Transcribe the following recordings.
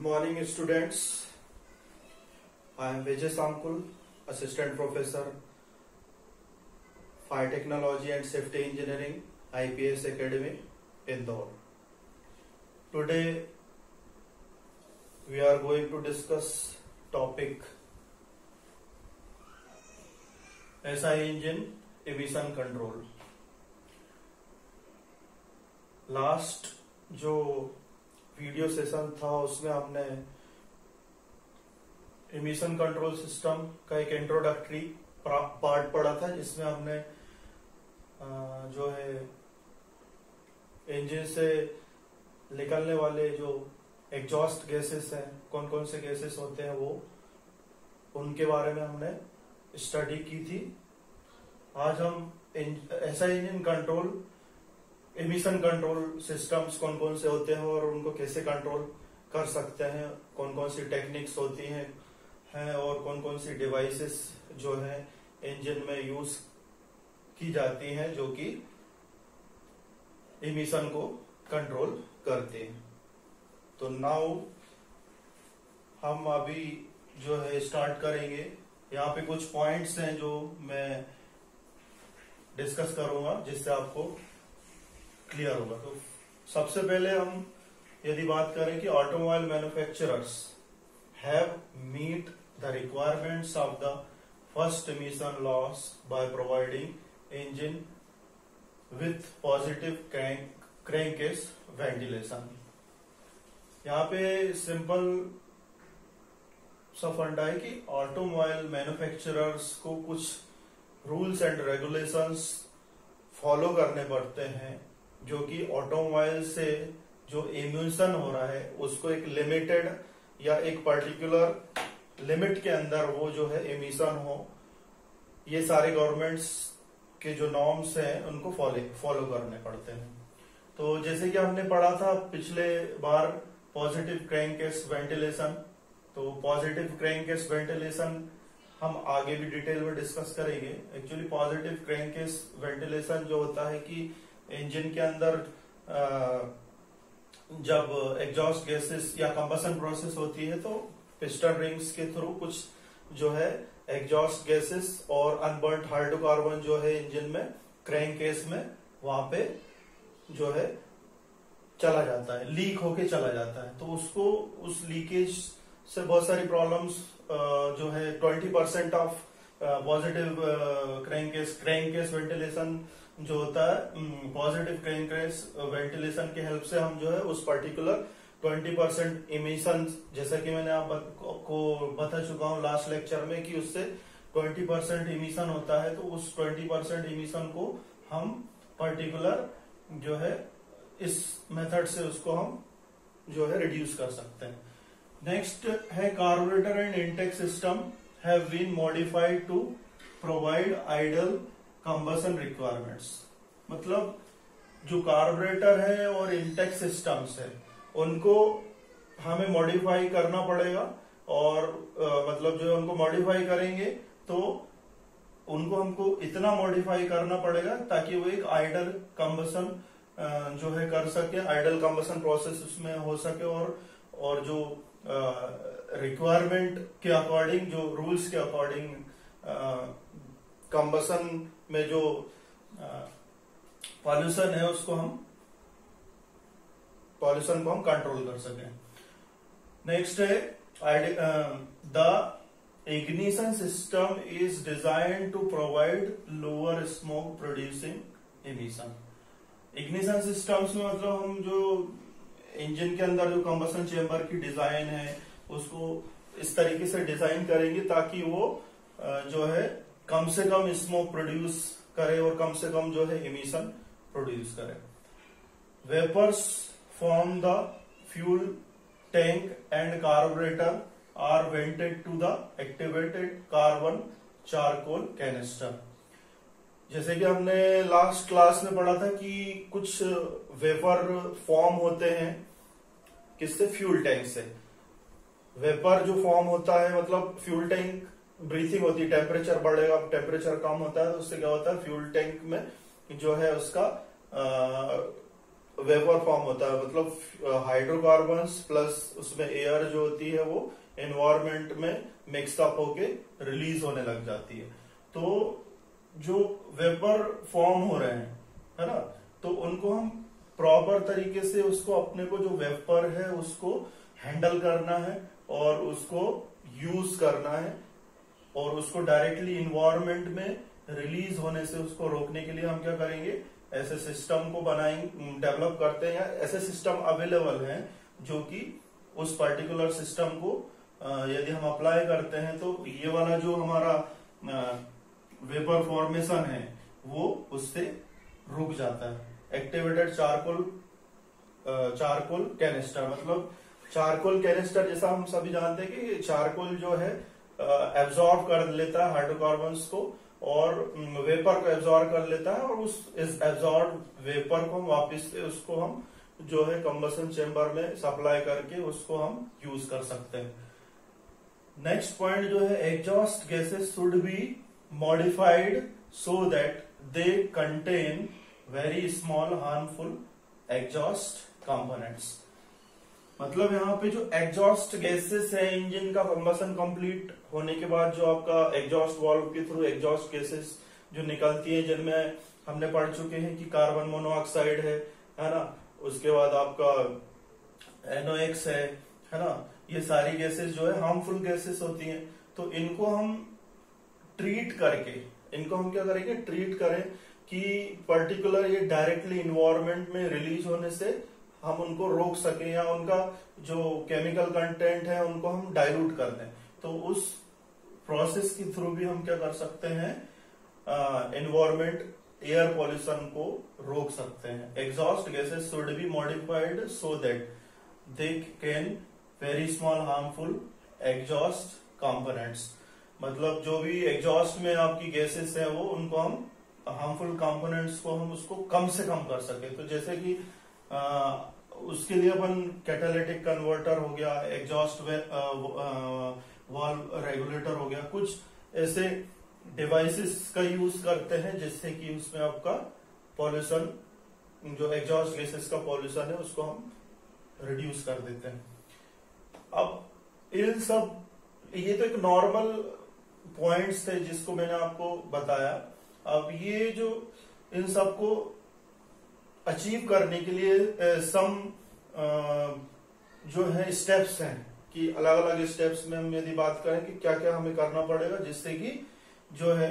morning, students. I am Vijay Shankul, Assistant Professor, Fire Technology and Safety Engineering, IPS Academy, Indore. Today, we are going to discuss topic SI engine emission control. Last जो video session था उसमें हमने emission control system का एक introductory part पढ़ा था, जिसमें हमने जो है इंजन से निकलने वाले जो एग्जॉस्ट गैसेस हैं, कौन कौन से गैसेस होते हैं वो उनके बारे में हमने स्टडी की थी। आज हम ऐसा engine control emission control systems कौन कौन से होते हैं और उनको कैसे कंट्रोल कर सकते हैं, कौन कौन सी टेक्निक्स होती हैं और कौन कौन सी डिवाइसेस जो है इंजन में यूज की जाती हैं जो कि एमिशन को कंट्रोल करते हैं। तो नाउ हम अभी जो है स्टार्ट करेंगे। यहाँ पे कुछ पॉइंट्स हैं जो मैं डिस्कस करूंगा जिससे आपको क्लियर होगा। तो सबसे पहले हम यदि बात करें कि automobile manufacturers have meet the requirements of the first emission laws by providing engine with positive crankcase ventilation. यहाँ पे सिंपल सा फंडा है कि ऑटोमोबाइल मैन्युफैक्चरर्स को कुछ रूल्स एंड रेगुलेशंस फॉलो करने पड़ते हैं, जो कि ऑटोमोबाइल से जो एमिशन हो रहा है उसको एक लिमिटेड या एक पर्टिकुलर लिमिट के अंदर वो जो है एमिशन हो। ये सारे गवर्नमेंट्स के जो नॉर्म्स हैं उनको फॉलो करने पड़ते हैं। तो जैसे कि हमने पढ़ा था पिछले बार पॉजिटिव क्रैंककेस वेंटिलेशन, तो पॉजिटिव क्रैंककेस वेंटिलेशन हम आगे भी डिटेल में डिस्कस करेंगे। एक्चुअली पॉजिटिव क्रैंककेस वेंटिलेशन जो होता है कि इंजन के अंदर जब एग्जॉस्ट गैसेस या कंबशन प्रोसेस होती है तो पिस्टन रिंग्स के थ्रू कुछ जो है एग्जॉस्ट गैसेस और अनबर्न्ड हाइड्रोकार्बन जो है इंजन में क्रैंक केस में वहां पे जो है चला जाता है, लीक होके चला जाता है। तो उसको उस लीकेज से बहुत सारी प्रॉब्लम्स जो है 20% ऑफ पॉजिटिव क्रैंककेस वेंटिलेशन जो होता है, पॉजिटिव क्रैंककेस वेंटिलेशन के हेल्प से हम जो है उस पर्टिकुलर 20% इमिशन, जैसा कि मैंने आपको बता चुका हूं लास्ट लेक्चर में कि उससे 20% इमिशन होता है, तो उस 20% इमिशन को हम पर्टिकुलर जो है इस मेथड से उसको हम जो है रिड्यूस कर सकते हैं। नेक्स्ट है carburettor and intake system have been modified to provide idle combustion requirements. मतलब जो कार्बोरेटर है और इनटेक सिस्टम्स है उनको हमें मॉडिफाई करना पड़ेगा और मतलब जो उनको मॉडिफाई करेंगे तो उनको हमको इतना मॉडिफाई करना पड़ेगा ताकि वो एक आइडल कंबशन जो है कर सके, आइडल कंबशन प्रोसेस उसमें हो सके और जो रिक्वायरमेंट के अकॉर्डिंग, जो रूल्स के अकॉर्डिंग कंबशन में जो पॉल्यूशन है उसको पॉल्यूशन को हम कंट्रोल कर सकें। नेक्स्ट है the ignition system is design to provide lower smoke producing emission. Ignition systems में मतलब हम जो इंजन के अंदर जो कंबशन चेंबर की डिजाइन है उसको इस तरीके से डिजाइन करेंगे ताकि वो जो है कम से कम स्मोक प्रोड्यूस करे और कम से कम जो है इमिशन प्रोड्यूस करे। Vapours from the fuel tank and carburettor are vented to the activated carbon charcoal canister. जैसे कि हमने लास्ट क्लास में पढ़ा था कि कुछ वेपर फॉर्म होते हैं किससे, फ्यूल टैंक से। वेपर जो फॉर्म होता है मतलब फ्यूल टैंक ब्रीथिंग होती है, टेम्परेचर बढ़ेगा, टेम्परेचर कम होता है तो उससे क्या होता है फ्यूल टैंक में जो है उसका वेपर फॉर्म होता है, मतलब हाइड्रोकार्बन्स प्लस उसमें एयर जो होती है वो एनवायरमेंट में मिक्सअप होके रिलीज होने लग जाती है। तो जो वेपर फॉर्म हो रहे हैं, है ना, तो उनको हम प्रॉपर तरीके से उसको अपने को जो वेपर है उसको हैंडल करना है और उसको यूज करना है और उसको डायरेक्टली इन्वायरमेंट में रिलीज होने से उसको रोकने के लिए हम क्या करेंगे, ऐसे सिस्टम को बनाएंगे, डेवलप करते हैं या ऐसे सिस्टम अवेलेबल हैं जो कि उस पर्टिकुलर सिस्टम को यदि हम अप्लाई करते हैं तो ये वाला जो हमारा वेपर फॉर्मेशन है वो उससे रुक जाता है। एक्टिवेटेड चारकोल कैनिस्टर, मतलब चारकोल कैनिस्टर जैसा हम सभी जानते हैं कि चारकोल जो है एब्जॉर्ब कर लेता है हाइड्रोकार्बन्स को और वेपर को एब्जॉर्ब कर लेता है और उस एब्जॉर्ब वेपर को वापस से उसको हम जो है कंबशन चेम्बर में सप्लाई करके उसको हम यूज कर सकते हैं। नेक्स्ट पॉइंट जो है, exhaust gases should be modified so that they contain very small harmful exhaust components. मतलब यहाँ पे जो एग्जॉस्ट गैसेस है इंजन का कंबशन कंप्लीट होने के बाद जो आपका एग्जॉस्ट वाल्व के थ्रू एग्जॉस्ट गैसेस जो निकलती है, जिनमें हमने पढ़ चुके हैं कि कार्बन मोनोऑक्साइड है ना, उसके बाद आपका NOx है ना, ये सारी गैसेस जो है हार्मफुल गैसेस होती हैं। तो इनको हम ट्रीट करके, इनको हम क्या करेंगे, ट्रीट करें कि पर्टिकुलर ये डायरेक्टली इन्वायरमेंट में रिलीज होने से हम उनको रोक सकें या उनका जो केमिकल कंटेंट है उनको हम डाइल्यूट कर दें। तो उस प्रोसेस के थ्रू भी हम क्या कर सकते हैं, एनवायरमेंट एयर पॉल्यूशन को रोक सकते हैं। Exhaust gases should be modified so that they can very small harmful exhaust components, मतलब जो भी एग्जॉस्ट में आपकी गैसेस है वो उनको हम हार्मफुल कंपोनेंट्स को हम उसको कम से कम कर सके। तो जैसे कि उसके लिए अपन कैटालिटिक कन्वर्टर हो गया, एग्जॉस्ट वाल्व रेगुलेटर हो गया, कुछ ऐसे डिवाइसेस का यूज करते हैं जिससे कि उसमें आपका पॉल्यूशन, जो एग्जॉस्ट गैसेस का पॉल्यूशन है उसको हम रिड्यूस कर देते हैं। अब इन सब, ये तो एक नॉर्मल पॉइंट्स थे जिसको मैंने आपको बताया। अब ये जो इन सबको अचीव करने के लिए सम जो है स्टेप्स हैं कि अलग अलग स्टेप्स में हम यदि बात करें कि क्या क्या हमें करना पड़ेगा जिससे कि जो है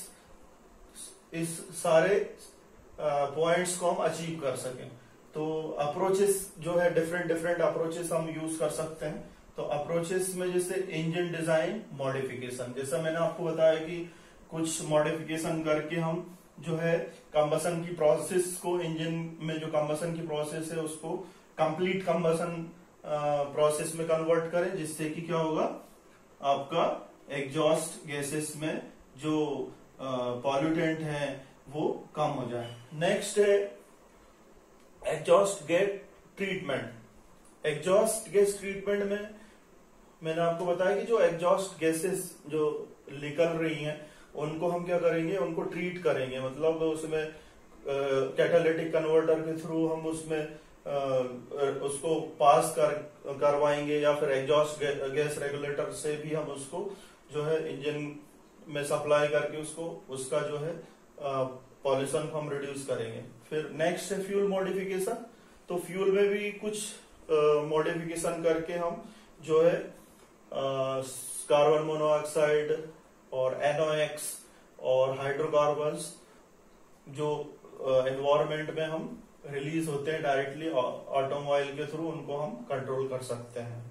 इस सारे पॉइंट्स को हम अचीव कर सकें। तो अप्रोचेस जो है डिफरेंट अप्रोचेस हम यूज कर सकते हैं। तो अप्रोचेस में जैसे इंजन डिजाइन मॉडिफिकेशन, जैसा मैंने आपको बताया कि कुछ मॉडिफिकेशन करके हम जो है कंबसन की प्रोसेस को, इंजन में जो कंबसन की प्रोसेस है उसको कंप्लीट कंबसन प्रोसेस में कन्वर्ट करें, जिससे कि क्या होगा, आपका एग्जॉस्ट गैसेस में जो पॉल्यूटेंट है वो कम हो जाए। नेक्स्ट है exhaust gas treatment. Exhaust gas treatment में मैंने आपको बताया कि जो एग्जॉस्ट गैसेस जो निकल रही हैं उनको हम क्या करेंगे, उनको ट्रीट करेंगे, मतलब उसमें कैटालिटिक कन्वर्टर के थ्रू हम उसमें उसको पास करवाएंगे या फिर एग्जॉस्ट गैस रेगुलेटर से भी हम उसको जो है इंजन में सप्लाई करके उसको उसका जो है पॉल्यूशन को हम रिड्यूस करेंगे। फिर नेक्स्ट है फ्यूल मॉडिफिकेशन। तो फ्यूल में भी कुछ मॉडिफिकेशन करके हम जो है कार्बन मोनोऑक्साइड और NOx और हाइड्रोकार्बन्स जो एनवायरमेंट में हम रिलीज होते हैं डायरेक्टली ऑटोमोबाइल के थ्रू, उनको हम कंट्रोल कर सकते हैं।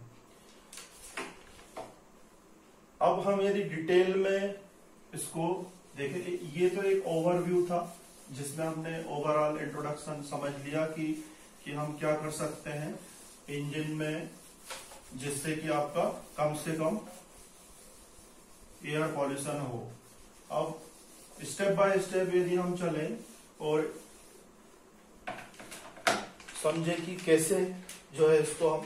अब हम यदि डिटेल में इसको देखें, ये तो एक ओवरव्यू था जिसमें हमने ओवरऑल इंट्रोडक्शन समझ लिया कि हम क्या कर सकते हैं इंजन में जिससे कि आपका कम से कम एयर पॉल्यूशन हो। अब स्टेप बाय स्टेप यदि हम चले और समझे कि कैसे जो है इसको हम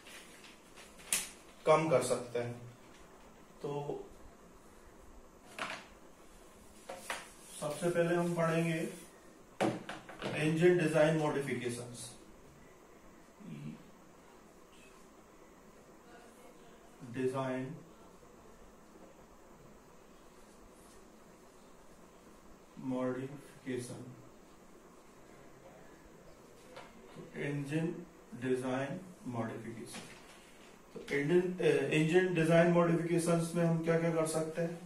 कम कर सकते हैं, तो सबसे पहले हम पढ़ेंगे engine design modifications. Design modification. Engine design modification, तो इंजन डिजाइन मॉडिफिकेशंस में हम क्या क्या कर सकते हैं?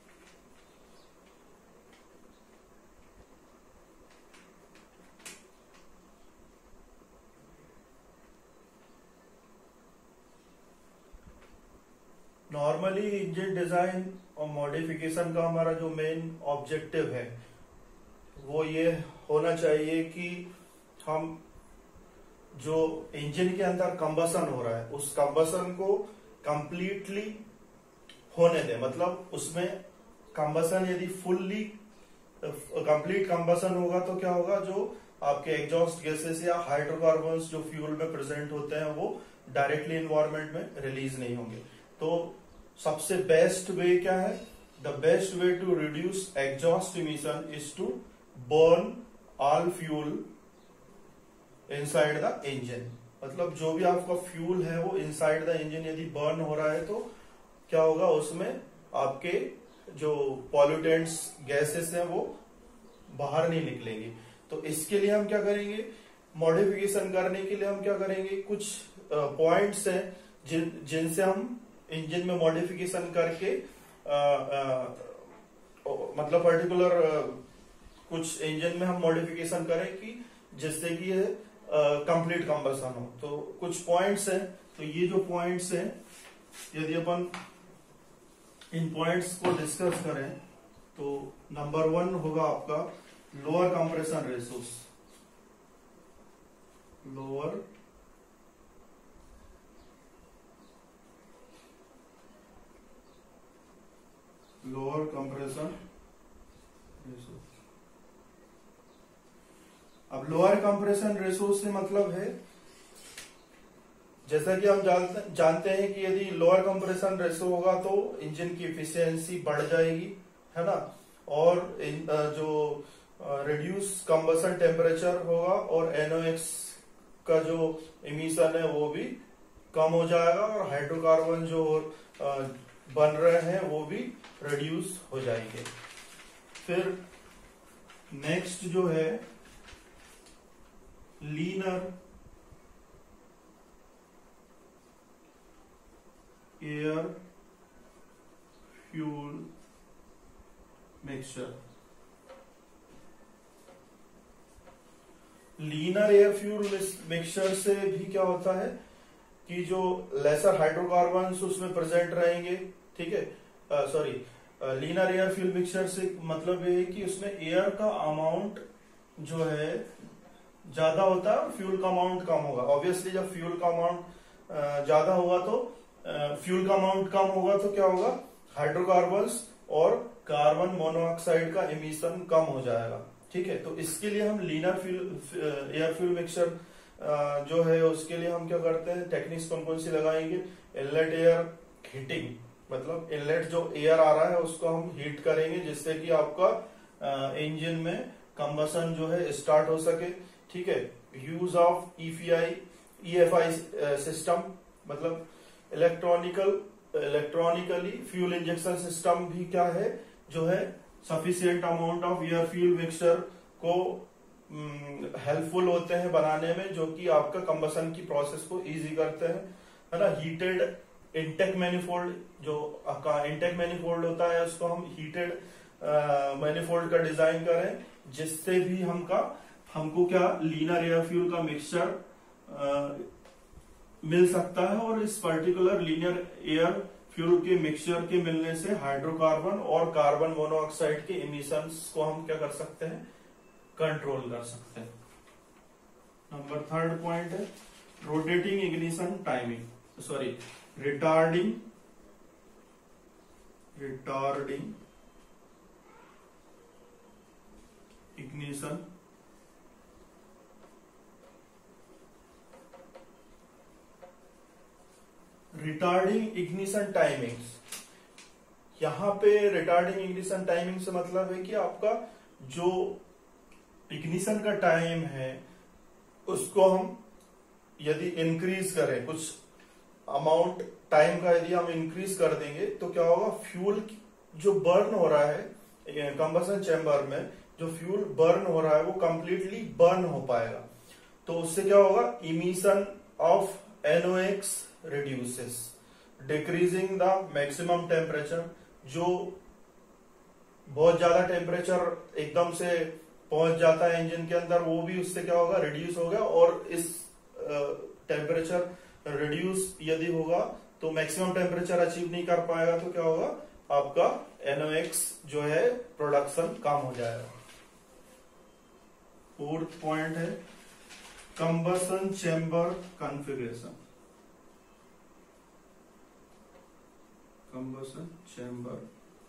नॉर्मली इंजन डिजाइन और मॉडिफिकेशन का हमारा जो मेन ऑब्जेक्टिव है वो ये होना चाहिए कि हम जो इंजन के अंदर कंबसन हो रहा है उस कंबसन को कंप्लीटली होने दें। मतलब उसमें कंबसन यदि फुल्ली कंप्लीट कंबसन होगा तो क्या होगा, जो आपके एग्जॉस्ट गैसेस या हाइड्रोकार्बन्स जो फ्यूल में प्रेजेंट होते हैं वो डायरेक्टली एनवायरमेंट में रिलीज नहीं होंगे। तो सबसे बेस्ट वे क्या है? The best way to reduce exhaust emission is to burn all fuel inside the engine. मतलब जो भी आपका फ्यूल है वो इनसाइड द इंजन यदि बर्न हो रहा है तो क्या होगा, उसमें आपके जो पॉल्यूटेंट्स गैसेस हैं वो बाहर नहीं निकलेंगे। तो इसके लिए हम क्या करेंगे, मॉडिफिकेशन करने के लिए हम क्या करेंगे, कुछ पॉइंट्स हैं जिनसे हम इंजन में मॉडिफिकेशन करके मतलब पर्टिकुलर कुछ इंजन में हम मॉडिफिकेशन करें कि जिससे कि ये कंप्लीट कंबसन हो। तो कुछ पॉइंट्स हैं, तो ये जो पॉइंट्स हैं यदि अपन इन पॉइंट्स को डिस्कस करें तो नंबर 1 होगा आपका lower compression ratios. Lower compression ratio. अब लोअर कंप्रेशन रेशो से मतलब है, जैसा कि हम जानते हैं कि यदि लोअर कंप्रेशन रेशो होगा तो इंजन की एफिशिएंसी बढ़ जाएगी, है ना, और जो रिड्यूस कंबसन टेम्परेचर होगा और NOx का जो इमिशन है वो भी कम हो जाएगा और हाइड्रोकार्बन जो बन रहे हैं वो भी रिड्यूस हो जाएंगे। फिर नेक्स्ट जो है leaner air fuel mixture. Leaner air fuel mixture से भी क्या होता है कि जो लेसर हाइड्रोकार्बन्स उसमें प्रेजेंट रहेंगे, ठीक है, sorry, leaner air fuel mixture से मतलब ये है कि उसमें एयर का अमाउंट जो है ज्यादा होता है और फ्यूल का अमाउंट कम होगा। ऑब्वियसली जब फ्यूल का अमाउंट ज्यादा होगा तो फ्यूल का अमाउंट कम होगा तो क्या होगा, हाइड्रोकार्बन्स और कार्बन मोनोऑक्साइड का इमिशन कम हो जाएगा, ठीक है। तो इसके लिए हम लीनर एयर फ्यूल मिक्सचर जो है उसके लिए हम क्या करते हैं, टेक्निक्स कौन सी लगाएंगे, इनलेट एयर हीटिंग, मतलब इनलेट जो एयर आ रहा है उसको हम हीट करेंगे जिससे कि आपका इंजन में कंबसन जो है स्टार्ट हो सके, ठीक है। यूज ऑफ EFI सिस्टम, मतलब इलेक्ट्रॉनिकली फ्यूल इंजेक्शन सिस्टम भी क्या है, जो है sufficient amount of air fuel mixture को हेल्पफुल होते हैं बनाने में, जो कि आपका कंबसन की प्रोसेस को इजी करते हैं, है ना। हीटेड इंटेक मैनिफोल्ड, जो आपका इंटेक मैनिफोल्ड होता है उसको हम हीटेड मैनिफोल्ड का डिजाइन करें जिससे भी हमको क्या लीनर एयर फ्यूल का मिक्सचर मिल सकता है। और इस पर्टिकुलर लीनियर एयर फ्यूल के मिक्सचर के मिलने से हाइड्रोकार्बन और कार्बन मोनोऑक्साइड के इमिशंस को हम क्या कर सकते हैं, कंट्रोल कर सकते हैं। नंबर 3 पॉइंट है rotating ignition timing, sorry retarding ignition timings. यहां पे रिटार्डिंग इग्निशन टाइमिंग से मतलब है कि आपका जो इग्निशन का टाइम है उसको हम यदि इंक्रीज करें, कुछ अमाउंट टाइम का यदि हम इंक्रीज कर देंगे तो क्या होगा, फ्यूल जो बर्न हो रहा है कंबसन चैम्बर में, जो फ्यूल बर्न हो रहा है वो कंप्लीटली बर्न हो पाएगा। तो उससे क्या होगा, emission of NOx reduces, decreasing the maximum temperature. जो बहुत ज्यादा टेम्परेचर एकदम से पहुंच जाता है इंजन के अंदर, वो भी उससे क्या होगा, रिड्यूस होगा। और इस टेम्परेचर रिड्यूस यदि होगा तो मैक्सिमम टेम्परेचर अचीव नहीं कर पाएगा, तो क्या होगा, आपका NOx जो है प्रोडक्शन कम हो जाएगा। फोर्थ पॉइंट है combustion chamber configuration. Combustion chamber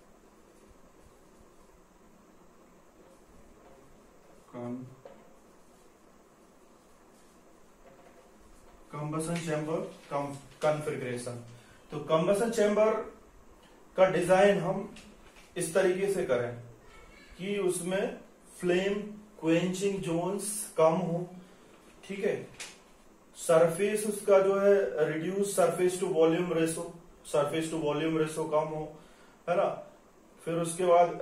combustion chamber configuration. तो कंबसन चैम्बर का डिजाइन हम इस तरीके से करें कि उसमें फ्लेम क्वेंचिंग जोन्स कम हो, ठीक है। सरफेस उसका जो है reduce surface to volume ratio, surface to volume ratio कम हो, है ना। फिर उसके बाद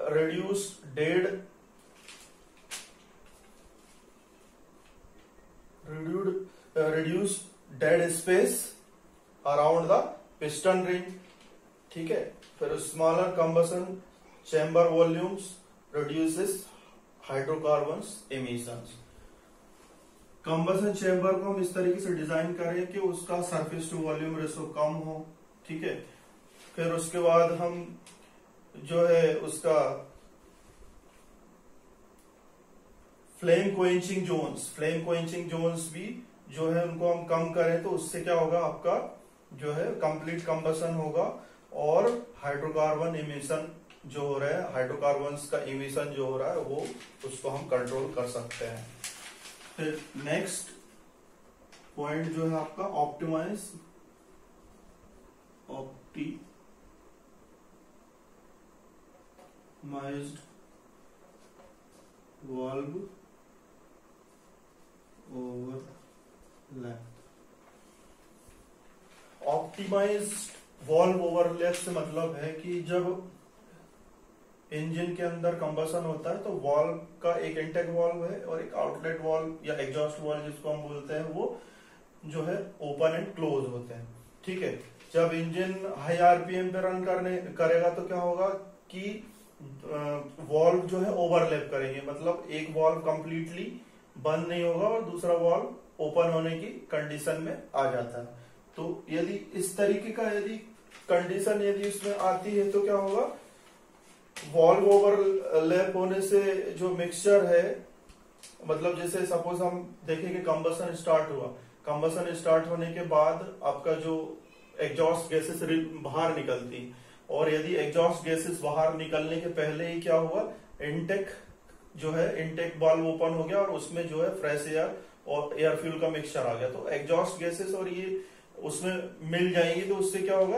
reduce dead space around the piston ring, ठीक है। फिर smaller combustion chamber volumes reduces hydrocarbons emissions. Combustion chamber को हम इस तरीके से डिजाइन करें कि उसका सरफेस टू वॉल्यूम रेशो कम हो, ठीक है। फिर उसके बाद हम जो है उसका फ्लेम क्वेंचिंग जोन्स भी जो है उनको हम कम करें, तो उससे क्या होगा, आपका जो है कंप्लीट कंबसन होगा और हाइड्रोकार्बन इमिशन जो हो रहा है, हाइड्रोकार्बन्स का इमिशन जो हो रहा है वो उसको हम कंट्रोल कर सकते हैं। फिर नेक्स्ट पॉइंट जो है आपका optimised valve overlap. Optimised valve overlap से मतलब है कि जब इंजन के अंदर कंबसन होता है तो वाल्व का एक इंटेक वाल्व है और एक आउटलेट वाल्व या एग्जॉस्ट वाल्व जिसको हम बोलते हैं, वो जो है ओपन एंड क्लोज होते हैं, ठीक है। जब इंजन हाई आरपीएम पे रन करेगा तो क्या होगा कि वाल्व जो है ओवरलैप करेंगे, मतलब एक वाल्व कंप्लीटली बंद नहीं होगा और दूसरा वाल्व ओपन होने की कंडीशन में आ जाता है। तो यदि इस तरीके का यदि कंडीशन यदि इसमें आती है तो क्या होगा, वाल्व ओवरलैप होने से जो मिक्सचर है, मतलब जैसे सपोज हम देखें कि कंबसन स्टार्ट हुआ, कंबसन स्टार्ट होने के बाद आपका जो एग्जॉस्ट गैसेस बाहर निकलती, और यदि एग्जॉस्ट गैसेस बाहर निकलने के पहले ही क्या हुआ, इनटेक जो है इनटेक वाल्व ओपन हो गया और उसमें जो है फ्रेश एयर और एयर फ्यूल का मिक्सचर आ गया, तो एग्जॉस्ट गैसेस और ये उसमें मिल जाएंगी, तो उससे क्या होगा,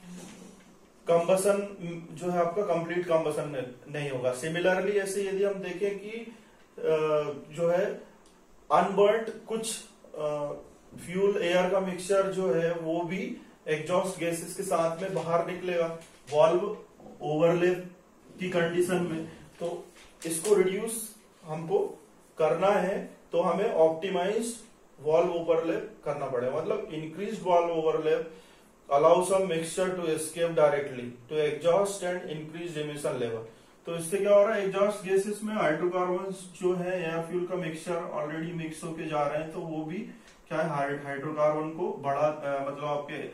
कंबसन जो है आपका कंप्लीट कंबसन नहीं होगा। सिमिलरली ऐसे यदि हम देखें कि जो है अनबर्न्ड कुछ फ्यूल एयर का मिक्सचर जो है वो भी एग्जॉस्ट गैसेस के साथ में बाहर निकलेगा वाल्व ओवरलैप की कंडीशन में, तो इसको रिड्यूस हमको करना है तो हमें ऑप्टिमाइज्ड वाल्व ओवरलैप करना पड़ेगा, मतलब increased valve overlap allow some mixture to escape directly to exhaust and increase emission level। तो इससे क्या हो रहा है, एग्जॉस्ट गैसेस में हाइड्रोकार्बन्स जो है एयर फ्यूल का मिक्सचर ऑलरेडी मिक्स होके जा रहे हैं, तो वो भी क्या है हाइड्रोकार्बन को बढ़ा मतलब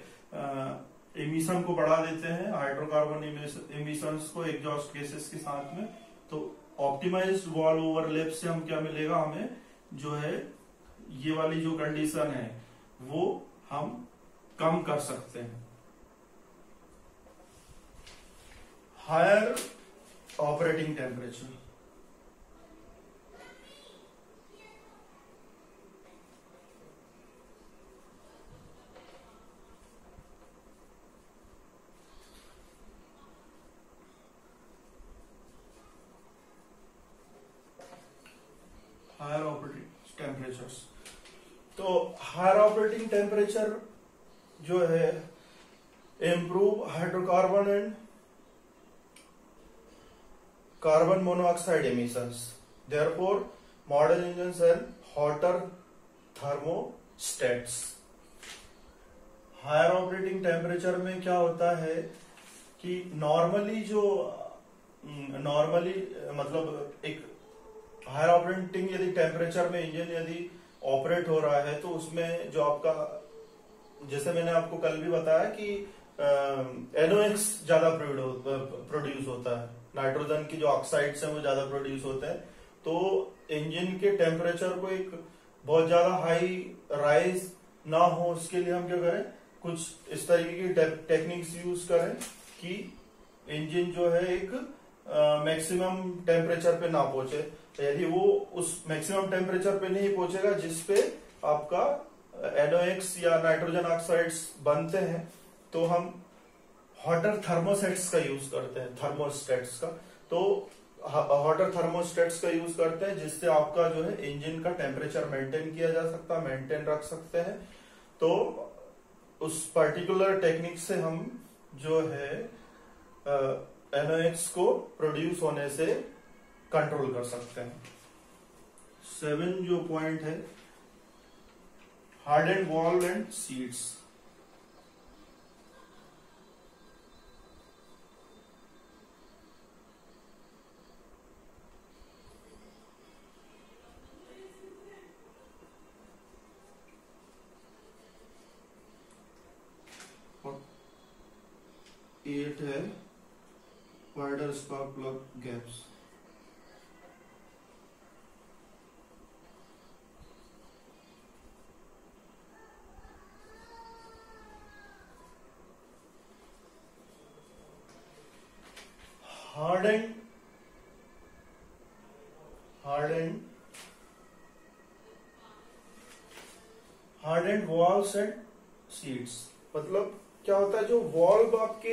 आपके एमिशन को बढ़ा देते हैं, हाइड्रोकार्बन एमिशंस को एग्जॉस्ट गैसेस के साथ में। तो ऑप्टिमाइज्ड वाल्व ओवरलैप से हम क्या मिलेगा, हमें जो है ये वाली जो कंडीशन है वो हम कम कर सकते हैं। Higher operating temperature, higher operating temperatures. तो हायर ऑपरेटिंग टेम्परेचर जो है improve hydrocarbon and carbon monoxide emissions. Therefore, modern engines have hotter thermostats. Higher operating temperature में क्या होता है कि नॉर्मली मतलब एक हायर ऑपरेटिंग यदि टेम्परेचर में इंजन यदि ऑपरेट हो रहा है तो उसमें जो आपका, जैसे मैंने आपको कल भी बताया कि NOx ज्यादा प्रोड्यूस होता है, नाइट्रोजन की जो ऑक्साइड्स हैं वो ज्यादा प्रोड्यूस होते हैं। तो इंजन के टेम्परेचर को एक बहुत ज्यादा हाई राइज ना हो, उसके लिए हम क्या करें, कुछ इस तरीके की टेक्निक्स यूज करें कि इंजन जो है एक मैक्सिमम टेम्परेचर पे ना पहुंचे। यदि वो उस मैक्सिमम टेम्परेचर पे नहीं पहुंचेगा जिसपे आपका NOx या नाइट्रोजन ऑक्साइड्स बनते हैं, तो हम हॉटर थर्मोस्टेट्स का यूज करते हैं, थर्मोस्टेट्स का। तो हॉटर थर्मोस्टेट्स का यूज करते हैं जिससे आपका जो है इंजन का टेम्परेचर मेंटेन किया जा सकता है, मेंटेन रख सकते हैं। तो उस पर्टिकुलर टेक्निक से हम जो है NOx को प्रोड्यूस होने से कंट्रोल कर सकते हैं। 7 जो पॉइंट है, hardened valve and seats. Eight है wider spark plug gaps. Hardened valves and seats, मतलब क्या होता है, जो वॉल्व आपके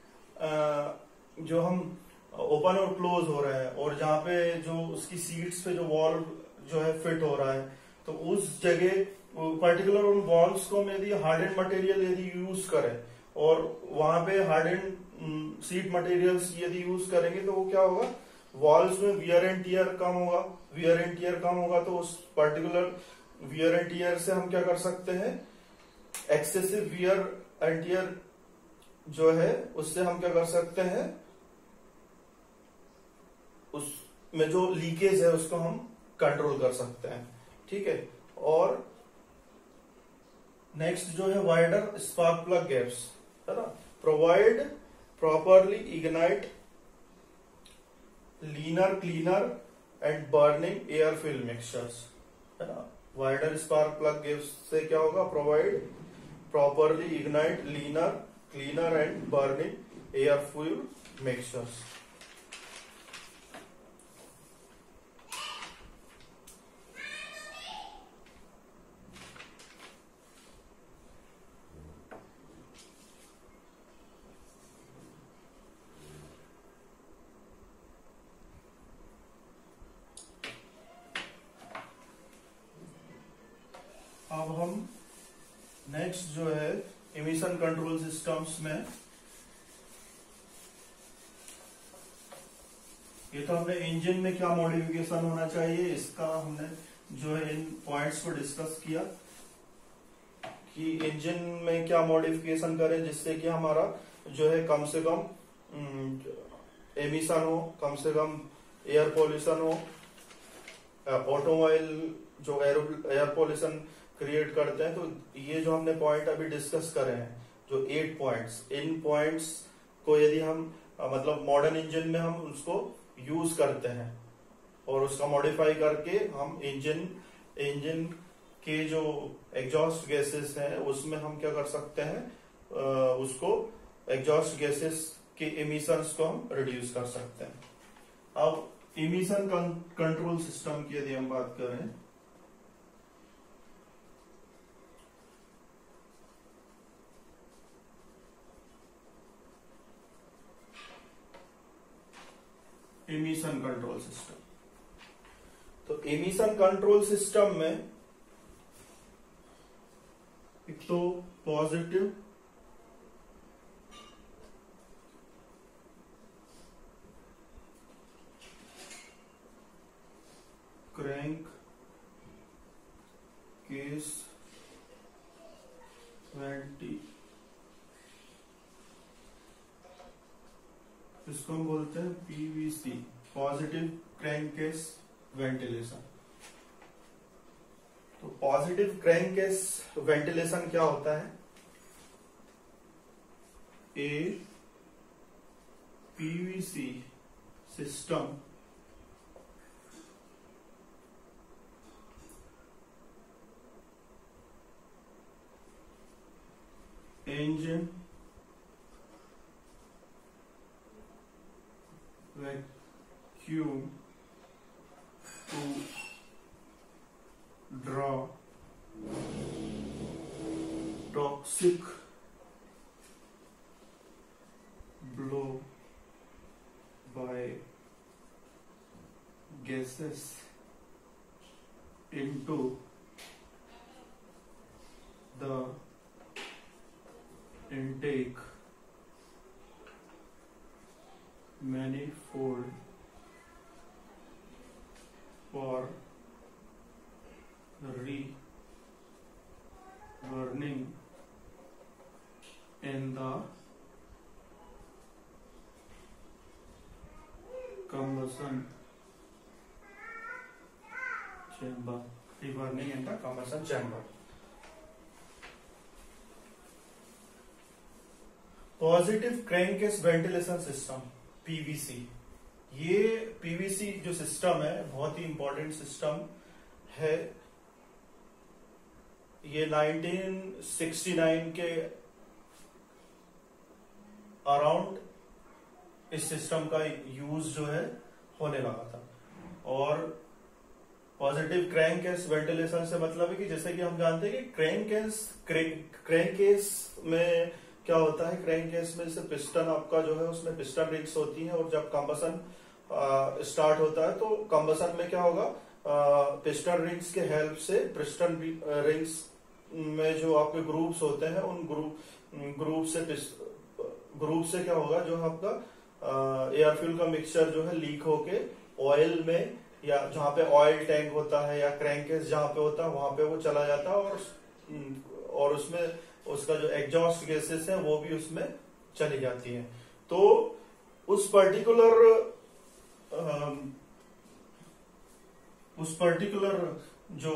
जो हम ओपन और क्लोज हो रहे हैं और जहां पे जो उसकी सीट्स पे जो वॉल्व जो है फिट हो रहा है, तो उस जगह पर्टिकुलर उन वॉल्व्स को हम यदि हार्डेंड मटेरियल यदि यूज करें और वहां पे हार्डेंड सीट मटेरियल्स यदि यूज करेंगे तो वो क्या होगा, वॉल्व्स में वियर एंड टियर कम होगा। वियर एंड टियर कम होगा तो उस पर्टिकुलर वियर एंड टियर से हम क्या कर सकते हैं, एक्सेसिव वियर एंड टियर जो है उससे हम क्या कर सकते हैं, उसमें जो लीकेज है उसको हम कंट्रोल कर सकते हैं। ठीक है। और नेक्स्ट जो है वाइडर स्पार्क प्लग गैप्स, है ना, provide properly ignite leaner cleaner and burning air fuel mixtures, है ना। वाइडर स्पार्क प्लग गैप्स से क्या होगा, provide properly ignite leaner cleaner and burning air fuel mixtures. अब हम नेक्स्ट जो है इमिशन कंट्रोल सिस्टम्स में, ये तो हमने इंजन में क्या मॉडिफिकेशन होना चाहिए इसका हमने जो है इन पॉइंट्स को डिस्कस किया कि इंजन में क्या मॉडिफिकेशन करें जिससे कि हमारा जो है कम से कम एमिशन हो, कम से कम एयर पॉल्यूशन हो। ऑटोमोबाइल जो एयर पॉल्यूशन क्रिएट करते हैं, तो ये जो हमने पॉइंट अभी डिस्कस करे हैं, जो 8 पॉइंट्स, इन पॉइंट्स को यदि हम मतलब मॉडर्न इंजन में हम उसको यूज करते हैं और उसका मॉडिफाई करके हम इंजन के जो एग्जॉस्ट गैसेस हैं उसमें हम क्या कर सकते हैं, उसको एग्जॉस्ट गैसेस के एमिशंस को हम रिड्यूस कर सकते हैं। अब इमिशन कंट्रोल सिस्टम की यदि हम बात करें, एमिशन कंट्रोल सिस्टम, तो एमिशन कंट्रोल सिस्टम में एक तो पॉजिटिव केस इसको हम बोलते हैं PVC, positive crankcase ventilation. तो पॉजिटिव क्रैंक केस वेंटिलेशन क्या होता है? A PVC system engine vacuum to draw toxic blow by gases into the intake manifold for re-burning in the combustion chamber. Re-burning in the combustion chamber. Positive crankcase ventilation system PVC. ये PVC जो system है बहुत ही important system है। ये 1969 के around इस system का use जो है होने लगा था। और पॉजिटिव क्रैंककेस वेंटिलेशन से मतलब है कि जैसे कि हम जानते हैं कि क्रैंककेस में क्या होता है, क्रैंक केस में जैसे पिस्टन आपका जो है उसमें पिस्टन रिंग्स होती हैं और जब कंबसन स्टार्ट होता है तो कंबसन में क्या होगा, पिस्टन रिंग्स के हेल्प से पिस्टन रिंग्स में जो आपके ग्रुप्स होते हैं उन ग्रुप से क्या होगा, जो आपका एयर फ्यूल का मिक्सचर जो है लीक होके ऑयल में या जहां पे ऑयल टैंक होता है या क्रैंक केस जहां पे होता है वहां पे वो चला जाता है और उसमें उसका जो एग्जॉस्ट गैसेस है वो भी उसमें चली जाती है। तो उस पर्टिकुलर जो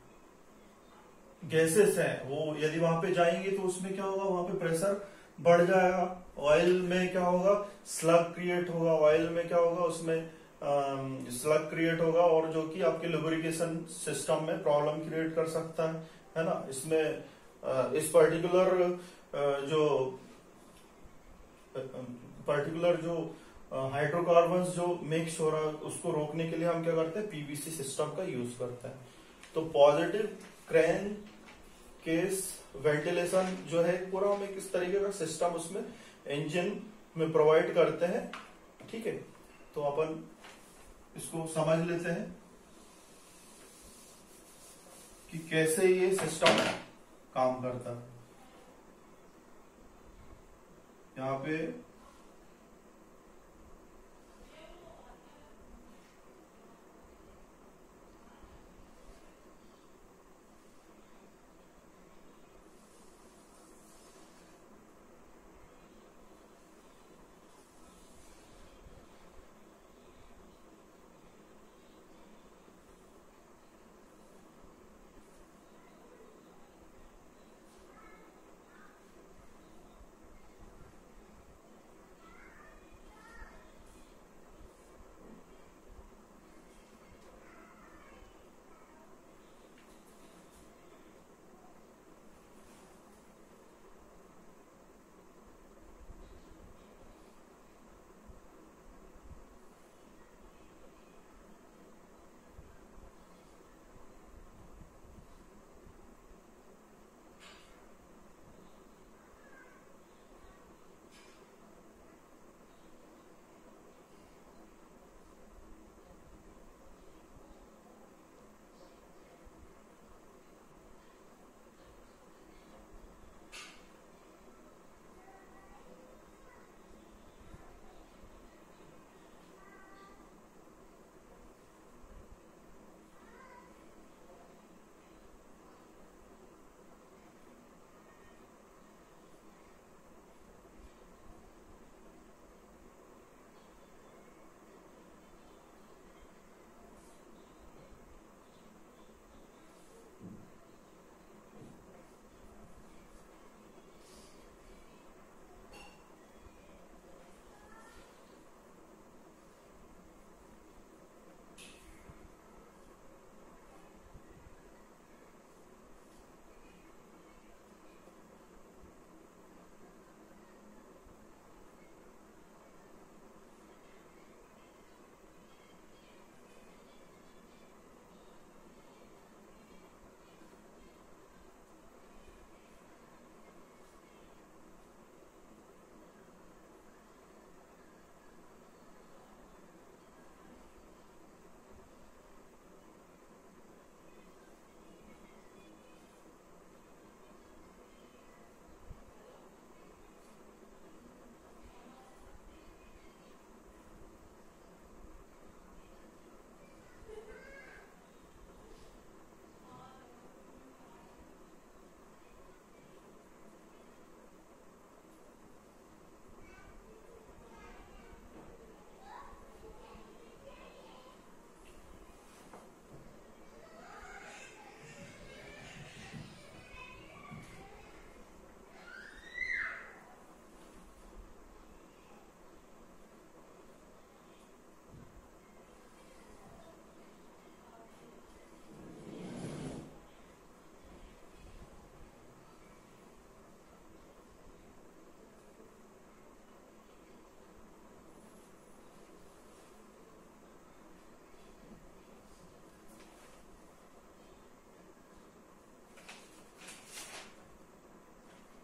गैसेस हैं वो यदि वहां पे जाएंगे तो उसमें क्या होगा, वहां पे प्रेशर बढ़ जाएगा। ऑयल में क्या होगा, स्लग क्रिएट होगा। ऑयल में क्या होगा, उसमें स्लग क्रिएट होगा और जो कि आपके लुब्रिकेशन सिस्टम में प्रॉब्लम क्रिएट कर सकता है ना। इसमें इस पर्टिकुलर जो हाइड्रोकार्बन्स जो मिक्स हो रहा है उसको रोकने के लिए हम क्या करते हैं, पीवीसी सिस्टम का यूज करते हैं। तो पॉजिटिव क्रैंक केस वेंटिलेशन जो है पूरा हम एक इस तरीके का सिस्टम उसमें इंजन में प्रोवाइड करते हैं। ठीक है, तो अपन इसको समझ लेते हैं कि कैसे ये सिस्टम काम करता है। यहाँ पे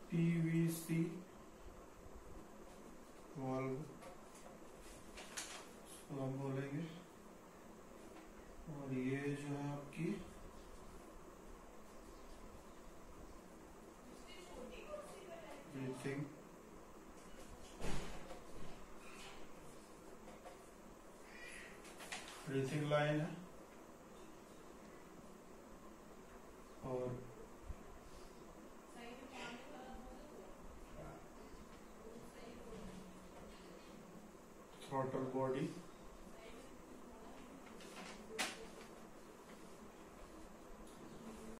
पीवीसी वाल्व हम बोलेंगे। और ये जो है आपकी ब्रीथिंग लाइन है। और थ्रॉटल बॉडी